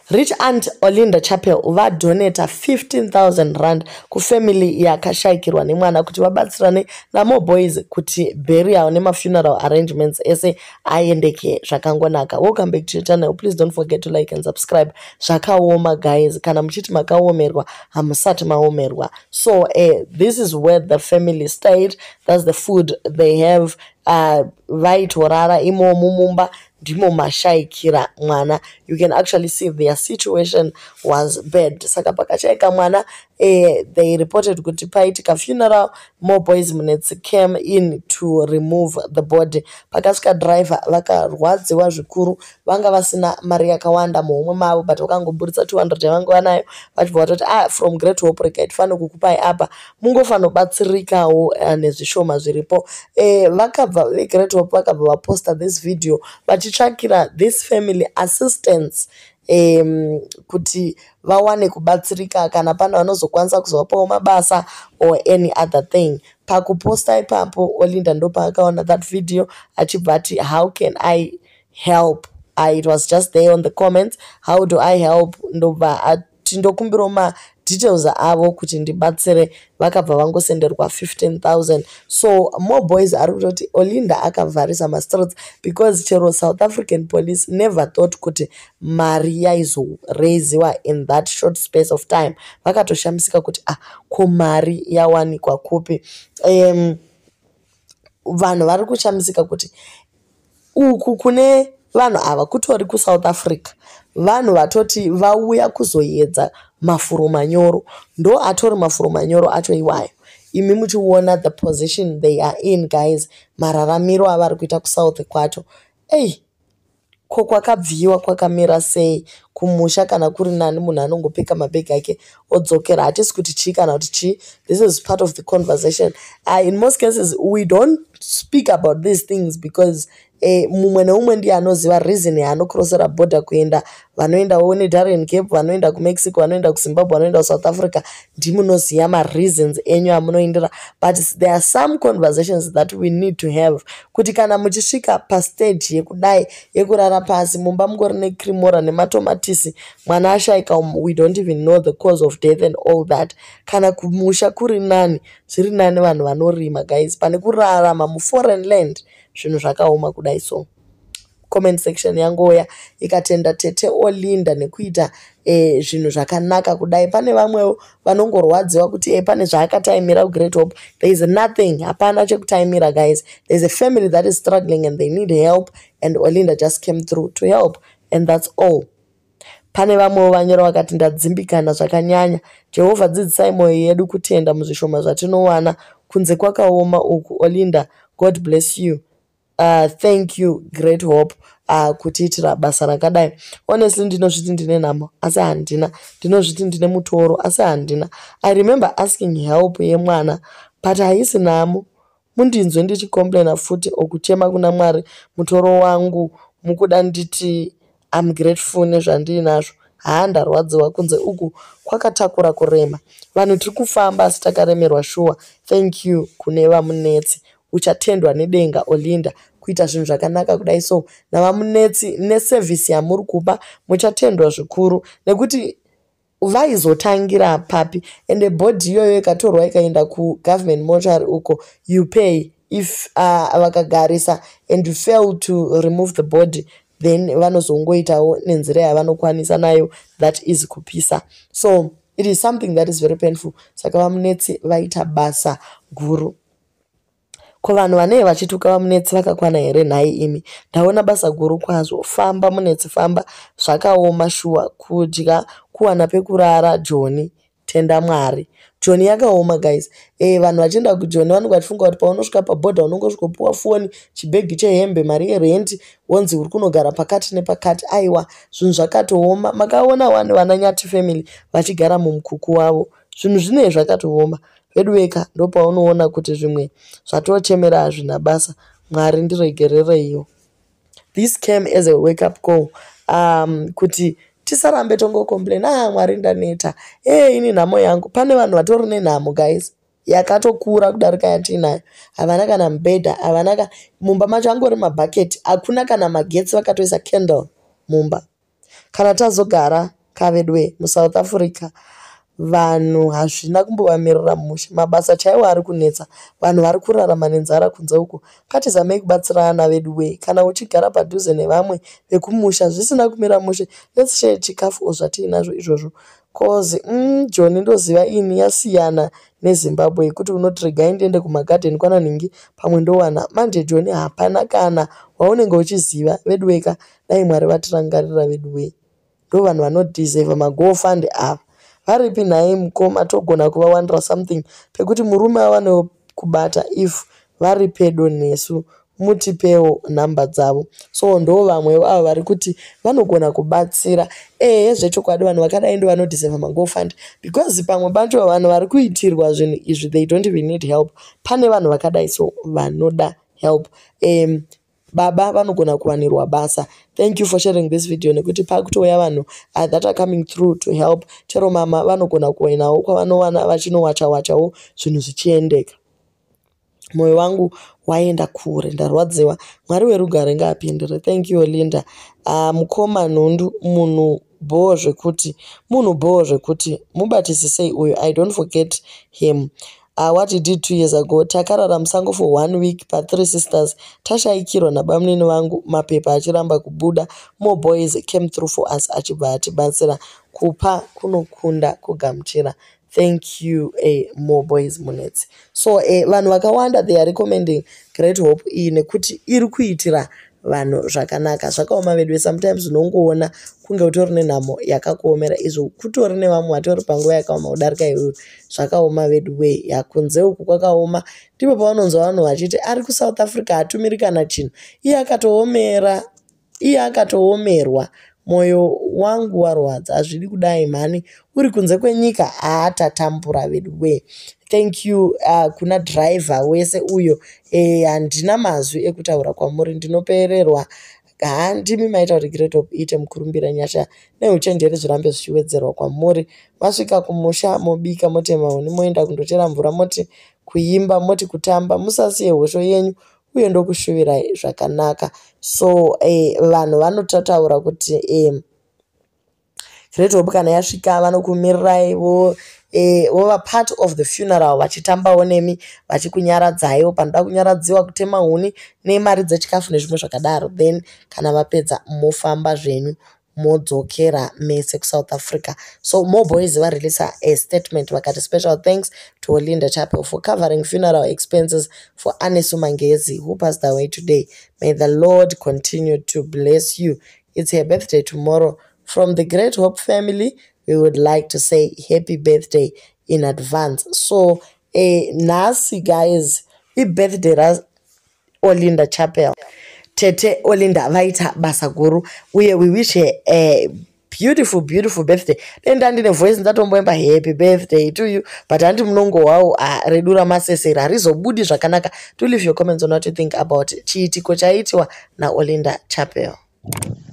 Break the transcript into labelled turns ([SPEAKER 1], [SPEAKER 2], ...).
[SPEAKER 1] Rich Aunt Olinda Chapel vadonata 15,000 rand kufamily yakashayikirwa nemwana kuti vabatsirane naMo Boys kuti burial nemafuneral arrangements ese aendeke zvakangonaka. Welcome back to your channel. Please don't forget to like and subscribe. Zvakaoma guys, kana muchiti makaomerwa hamusati maomerwa. So this is where the family stayed. That's the food they have. Vaitorara imo mumumba ndimo mashayikira mwana. You can actually see their situation was bad. Saka pakashayika mwana, they reported kuti paitika funeral. More Boys Munetsi came in to remove the body. Pakasvika driver vakarwadziwa zvikuru, vanga vasina mari yakawanda muhomwe mavo, but vakangoburitsa 200 yavanga vanayo vachibva vatoti from Great Hope rega itifanira kukupai apa mungofanira kubatsirikawo nezvishoma zviripo. Vakabva veGreat Hope vakabva vaposta this video vachitsvakira this family assistance kuti vawane kubatsirika kana pana vanozokwanisa kuzovapawo mabasa or any other thing. Pakuposta ipapo Olinda ndopaakaona that video achibva ati how can I help. It was just there on the comments, how do I help. Ndobva ati ndokumbira details avo kuti ndibatsire, vakabva vangosenderwa 15,000. So More Boys ari kutoti Olinda akavharisa ma-streets because chero South African police never thought kuti mari yaizoraisiwa in that short space of time. Vakatoshamisika kuti ko mari yawanikwa kupi. Vanhu vari kushamisika kuti uku kune vanhu ava kutori kuSouth Africa, vanhu vatoti vauya kuzoedza mafuro manyoro, ndo atori mafuro manyoro acho iwayo. Imi muchiona the position they are in guys, mararamiro avari kuita kuSouth kwacho. Ko kwakabviwa kwakamira sei kumusha kana kuri nani munhu anongopeka mabhegi ake odzokera, hatisi kuti chi kana kuti chi. This is part of the conversation. In most cases we don't speak about these things because mumwe neumwe ndiye anoziva reason yaanokrosera border kuenda. Vanoendawo neDarren Cape, vanoenda kuMexico, vanoenda kuZimbabwe, vanoenda kuSouth Africa, ndimunoziva ma-reasons enyu amunoendera. But there are some conversations that we need to have. Kuti kana muchisvika pastage yekudai yekurara pasi mumba mungori nekrimora nematomatisi, mwana ashayika, we don't even know the cause of death and all that. Kana kumusha kuri nani, zviri nani vanhu vanorima guys, pane kurarama muforeign land, zvinhu zvakaoma kudai. So comment section yangoya ikatenda tete Olinda nekuita zvinhu zvakanaka kudai. Pane vamwewo vanongorwadziwa kuti pane zvaakataimira kuGreat Hope. There is nothing, hapana chekutaimira guys. There is a family that is struggling and they need help, and Olinda just came through to help, and that's all. Pane vamwewo vanyora vakati ndadzimbikana zvakanyanya. Jehovha dzidzisai mwoyo yedu kutenda muzvishoma zvatinowana, kunze kwakaoma uku. Olinda, God bless you. Thank you Great Hope kutiitira basa rakadai. Honestly ndinozviti ndine nhamo asi handina, ndinozviti ndine mutoro asi handina. I remember asking help yemwana but haisi nhamo. Mundinzwe ndichicomplaina futi okuchema kuna Mwari mutoro wangu mukuda nditi I'm grateful nezvandinazvo. Ndarwadziwa kunze uku kwakatakura kurema. Vanhu tiri kufamba asi takaremerwa shuwa. Thank you kune vamunetsi. Uchatendwa nedenga Olinda kuita zvinhu zvakanaka kudai. So navamunetsi neservice yamuri kupa muchatendwa zvikuru nekuti vaizotangira papi. And body iyoyo ikatorwa ikaenda kugovernment mortuary uko, you pay. If vakagarisa and you fail to remove the body, then vanozongoitawo nenzira yavanokwanisa nayo, that is kupisa. So it is something that is very painful. Saka vamunetsi vaita basa guru. Ko vanhu vanei vachituka vamunetsi vakakwana here nhai imi? Ndaona basa guru kwazvo. Famba munetsi, famba. Zvakaoma shuwa. Kudya, kuwana pekurara. Joni, tenda Mwari. Joni yakaoma guys. Vanhu vachienda kuJoni vanenge vachifunga kuti paunosvika pabhodha unongosvikopuwa foni, chibhegi chehembe, mari yerenti, wonzi uri kunogara pakati nepakati. Aiwa, zvinhu zvakatooma. Makaona vananyati family vachigara mumukuku wavo. Zvinhu zvinei zvakatooma. Vedweka ndopaunoona kuti zvimwe zvatochemera hazvina basa. Mwari ndiregerereiwo. This came as a wake up call. Kuti tisarambe tongokomplain, Mwari ndaneta. Ini nhamo yangu. Pane vanhu vatori nenhamo guys. Yakatokura kudarika yatinayo. Havana kana mubhedha, havana mumba macho angori mabhaketi, hakuna kana magetsi vakatoisa candle mumba. Kana tazogara kavedwe muSouth Africa vanhu hazvina kumbovamirira mushe, mabasa chaiwo ari kunetsa, vanhu vari kurarama nenzara kunze uko. Katizamei kubatsira vana vedu we, kana uchigara padhuze nevamwe vekumusha zvisina kumira mushe, let's share chikafu zvatiinazvo izvozvo. Cause John ndoziva ini yasiyana neZimbabwe yekuti unoti regai ndiende kumagadheni kwananhingi pamwe ndowana. Manje John hapana kana waunenge uchiziva vedu weka. Dai Mwari vatirangarira vedu we. Ndo vanhu vanodhiserve magofund ava. Varipi naye mukoma togona kuvawanira something pekuti murume awane kubata if vari pedo nesu mutipewo nhamba dzavo. So ndo vamwewo ava vari kuti vanogona kubatsira. Zvechokwadi vanhu vakadai ndo vanodhiserve magofund because pamwe pacho vanhu vari kuitirwa zvinhu izvi they don't even need help. Pane vanhu vakadai so vanoda help. Baba vanogona kuwanirwa basa. Thank you for sharing this video nekuti pakutouya vanhu that are coming through to help. Chero mama vanogona kuinawo kwavanowana vachinowachawachawo zvinhu zvichiendeka. Moyo wangu waenda kure, ndarwadziwa. Mwari werugare ngaapindire. Thank you Linda. Mukoma nhundu munhu boo zvekuti mubatisisei uyu. I don't forget him. What he did 2 years ago. Takarara musango for 1 week pa3 sisters. Tashaikirwa nabamnini vangu mapepa achiramba kubuda. More boys came through for us achibva atibatsira. Kupa kunokunda kugamuchira. Thank you more boys munetsi. So vanhu vakawanda they are recommending Great Hope iyi nekuti iri kuitira vanhu zvakanaka. Zvakaoma vedu sometimes unongoona kunge utori nenhamo yakakuomera izvo kutori nevamwe vatori panguva yakaoma kudarika iwewe. Zvakaoma vedu we. Yakunze uku kwakaoma ndipo pavanonzwa vanhu vachiti ari kuSouth Africa hatumiri kana chinhu. Iye akatoomerwa. Moyo wangu warwadza, hazvidi kudai mhani. Uri kunze kwenyika hatatambura vedu we. Thank you kuna driver wese uyo. Handina mazwi ekutaura kwamuri, ndinopererwa. Handimi maita kuti Great Hope iite mukurumbira nyasha neuchenjeri zvirambe zvichiwedzerwa kwamuri. Masvika kumusha mobika motema huni moenda kundochera mvura moti kuimba moti kutamba musasiye hosho yenyu uye ndokushuvirai zvakanaka. So vanhu vanotaura kuti Great Hope kana yasvika vanokumirirai wova part of the funeral vachitambawo nemi vachikunyaradzaiwo panoda kunyaradziwa kutema huni nemari dzechikafu nezvimwe zvakadaro. Then kana vapedza mofamba zvenyu modzokera mese kuSouth Africa. So more boys vareleasa a statement vakati special thanks to Linda Chapel for covering funeral expenses for Anesu Mangezi who passed away today. May the Lord continue to bless you. It's her birthday tomorrow. From the Great Hope family, we would like to say happy birthday in advance. So, nasi guys, birthday ras Linda Chapel. Tete Linda vaita basa guru. We wish her a beautiful birthday. Then ndine voice ndatomboemba happy birthday to you, but handi munongo wao redura masesera harizobudi zvakanaka. Do leave your comments on what you think about chiitiko chaitwa na Linda Chapel.